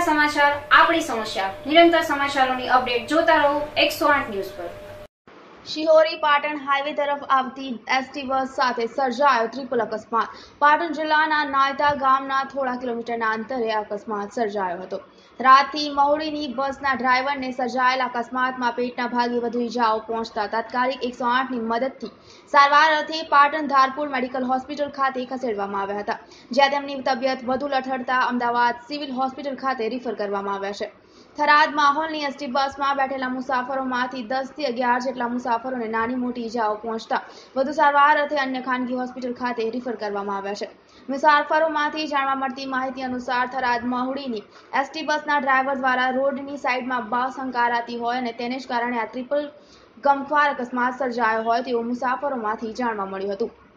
સમાચાર આપણી સમસ્યા નિરંતર સમાચારોની અપડેટ જોતા રહો 108 ન્યૂઝ પર। શિહોરી પાટણ હાઈવે તરફ આવતી એસટી બસ સાથે સર્જાયો ટ્રિપલ અકસ્માત। પાટણ જિલ્લાના નાયતા ગામના થોડા કિલોમીટરના અંતરે અકસ્માત સર્જાયો હતો। રાતથી મહુડીની બસના ડ્રાઈવરને સર્જાયેલા અકસ્માતમાં પેટના ભાગે વધુ ઈજાઓ પહોંચતા તાત્કાલિક 108ની મદદથી સારવાર અર્થે પાટણ ધારપુર મેડિકલ હોસ્પિટલ ખાતે ખસેડવામાં આવ્યા હતા, જ્યાં તેમની તબિયત વધુ લથડતા અમદાવાદ સિવિલ હોસ્પિટલ ખાતે રિફર કરવામાં આવ્યા છે। થરાદ માહોલની એસટી બસમાં બેઠેલા મુસાફરોમાંથી 10 થી 11 જેટલા મુસાફરોને નાની મોટી ઈજાઓ પહોંચતા વધુ સારવાર અર્થે અન્ય ખાનગી હોસ્પિટલ ખાતે રિફર કરવામાં આવ્યા છે। મુસાફરોમાંથી જાણવા મળતી માહિતી અનુસાર થરાદ મહુડીની એસટી બસના ડ્રાઈવર દ્વારા રોડની સાઈડમાં બસ હંકારાતી હોય અને તેને જ કારણે આ ટ્રિપલ ગમખ્વાર અકસ્માત સર્જાયો હોય તેવું મુસાફરોમાંથી જાણવા મળ્યું હતું।